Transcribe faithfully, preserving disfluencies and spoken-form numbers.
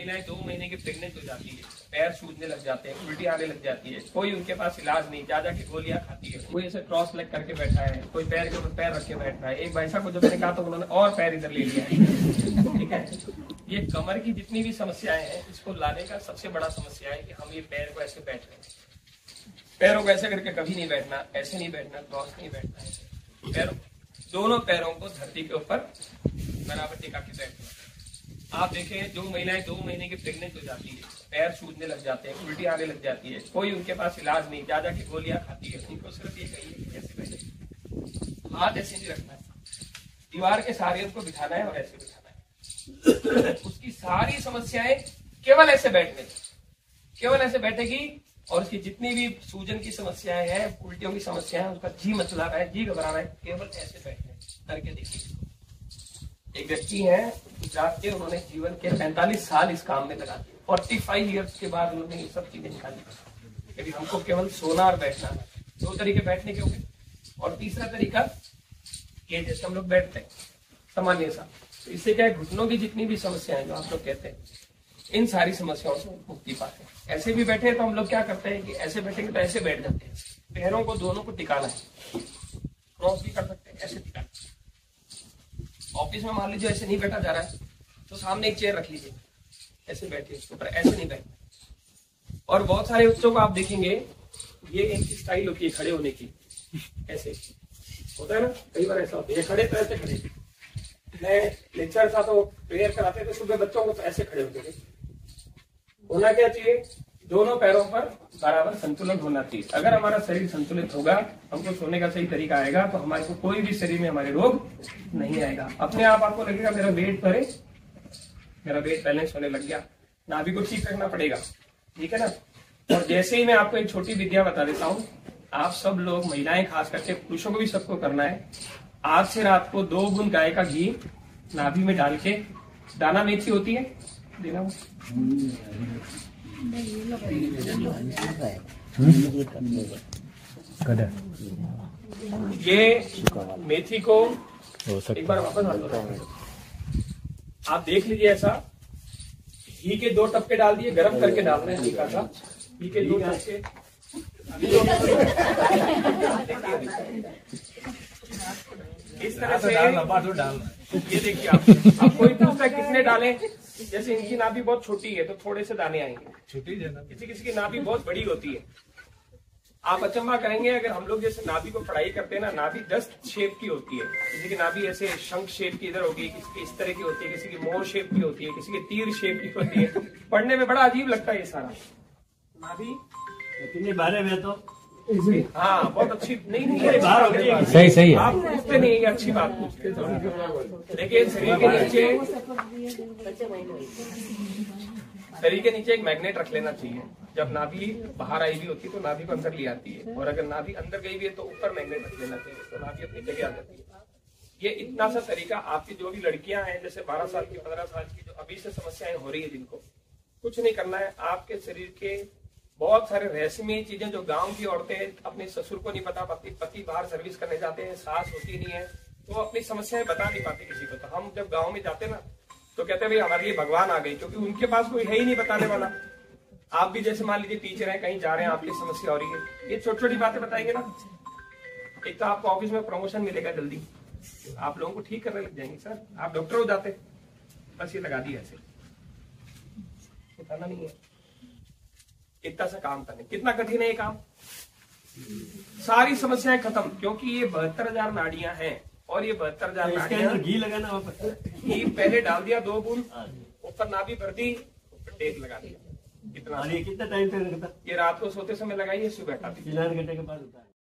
महिलाएं दो महीने की प्रेग्नेंट हो जाती है, पैर सूजने लग जाते हैं, उल्टी आने लग जाती है, कोई उनके पास इलाज नहीं, जा जाके गोलियां खाती है, कोई ऐसे क्रॉस लेग करके बैठा है, कोई पैर के ऊपर पैर रख के बैठ रहा है। एक भाई साहब को जब मैंने कहा तो उन्होंने और पैर इधर ले लिया है। ठीक है, ये कमर की जितनी भी समस्याएं हैं, इसको लाने का सबसे बड़ा समस्या है कि हम ये पैर को ऐसे बैठ रहे हैं। पैरों को ऐसे करके कभी नहीं बैठना, ऐसे नहीं बैठना, क्रॉस नहीं बैठना है। पैरों दोनों पैरों को धरती के ऊपर बराबर टिका के बैठना। आप देखें, जो महिलाएं दो महीने की प्रेग्नेंट हो जाती है, पैर सूजने लग जाते हैं, उल्टी आने लग जाती है, कोई उनके पास इलाज नहीं, जा जाके गोलियां खाती है, उनको सिर्फ ये कहिए कि कैसे बैठे, हाथ ऐसे नहीं रखना है, दीवार के सहारे उसको बिठाना है और ऐसे बिठाना है। उसकी सारी समस्याएं केवल ऐसे बैठने, केवल ऐसे बैठेगी और उसकी जितनी भी सूजन की समस्याएं हैं, उल्टियों की समस्याएं, उसका जी मचला रहा है, जी घबरा रहा है, केवल ऐसे बैठने करके देखिए। एक व्यक्ति है गुजरात के, उन्होंने जीवन के पैंतालीस साल इस काम में लगा दिए। पैंतालीस इयर्स के बाद उन्होंने ये सब चीजें निकाली। यदि हमको केवल सोना और बैठना है, दो तरीके बैठने के हो गए। और तीसरा तरीका ये जैसे हम लोग बैठते हैं सामान्य सा, तो इससे क्या है, घुटनों की जितनी भी समस्याएं जो आप लोग कहते हैं, इन सारी समस्याओं से मुक्ति पाते हैं। ऐसे भी बैठे तो हम लोग क्या करते हैं कि ऐसे बैठेंगे तो ऐसे बैठ जाते हैं, पैरों को दोनों को टिकाना है, क्रॉस भी कर सकते हैं, ऐसे टिकाना। ऑफिस में मान लीजिए ऐसे नहीं बैठा जा रहा है तो सामने एक चेयर रख लीजिए, ऐसे बैठिए, उसके ऊपर ऐसे नहीं बैठना। और बहुत सारे बच्चों को आप देखेंगे, ये इनकी स्टाइल होती है खड़े होने की, ऐसे होता है ना, कई बार ऐसा होता है, ये खड़े तो ऐसे खड़े। मैं लेक्चर था तो प्रेयर कराते थे सुबह बच्चों को, तो ऐसे खड़े होते थे। होना क्या चाहिए, दोनों पैरों पर बराबर संतुलन होना चाहिए। अगर हमारा शरीर संतुलित होगा, हमको सोने का सही तरीका आएगा, तो हमारे को कोई भी शरीर में हमारे रोग नहीं आएगा। अपने आप आपको लगेगा मेरा वेट पर है, मेरा वेट बैलेंस होने लग गया। नाभि को ठीक रखना पड़ेगा, ठीक है ना। और जैसे ही मैं आपको एक छोटी विद्या बता देता हूँ, आप सब लोग, महिलाएं खास करके, पुरुषों को भी सबको करना है। आज से रात को दो बूंद गाय का घी नाभि में डाल के, दाना मेथी होती है देना, ये मेथी को एक बार वापस आ दो, आप देख लीजिए। ऐसा घी के दो टपके डाल दिए, गरम करके डाल रहे हैं हल्का सा, घी के दो टपके। इस तरह से ये देखिए, आप अब कोई पूछता है कितने डालें, जैसे इनकी नाभि बहुत छोटी है तो थोड़े से दाने आएंगे, छोटी किसी किसी की नाभि बहुत बड़ी होती है। आप अचंभा करेंगे, अगर हम लोग जैसे नाभि को पढ़ाई करते हैं ना, नाभि दस शेप की होती है। किसी की नाभि ऐसे शंख शेप की इधर होगी, किसी की इस तरह की होती है, किसी की मोर शेप की होती है, किसी की तीर शेप की होती है। पढ़ने में बड़ा अजीब लगता है ये सारा नाभि, लेकिन बारे में तो हाँ बहुत अच्छी नहीं नहीं है, सही सही है, आप पूछते नहीं, ये अच्छी बात पूछते हैं। देखिए शरीर के नीचे, शरीर के नीचे एक मैग्नेट रख लेना चाहिए। जब नाभि बाहर आई भी होती है तो नाभि को अंदर ले आती है, और अगर नाभि अंदर गई भी है तो ऊपर मैग्नेट रख लेना चाहिए, तो नाभि अपनी जगह आ जाती है। ये इतना सा तरीका, आपकी जो भी लड़कियां हैं, जैसे बारह साल की, पंद्रह साल की, जो अभी से समस्याएं हो रही है, जिनको कुछ नहीं करना है, आपके शरीर के बहुत सारे रहस्यमय चीजें जो गांव की औरतें अपने ससुर को नहीं पता, पति पति बाहर सर्विस करने जाते हैं, सास होती नहीं है, तो अपनी समस्याएं बता नहीं पाती किसी को। तो हम जब गांव में जाते ना तो कहते हैं भाई हमारे लिए भगवान आ गए, क्योंकि उनके पास कोई है ही नहीं बताने वाला। आप भी जैसे मान लीजिए टीचर हैं, कहीं जा रहे हैं, आपकी समस्या हो रही है, ये छोटी छोटी बातें बताएंगे ना, एक तो आपको ऑफिस में प्रमोशन मिलेगा जल्दी, आप लोगों को ठीक करने लग जाएंगे। सर आप डॉक्टर हो जाते, बस ये लगा दिया ऐसे, बताना नहीं है, इतना सा काम करने। कितना कठिन है ये काम, सारी समस्याएं खत्म, क्योंकि ये बहत्तर हजार नाड़ियां हैं, और ये बहत्तर हजार नाड़ियां, घी लगाना वापस, घी पहले डाल दिया दो बूंद, ऊपर नाभि भर दी, ऊपर टेक लगा दिया। कितना, कितना टाइम तक लगता? ये रात को सोते समय लगाइए, सुबह हटा दीजिए। चार घंटे के बाद होता है।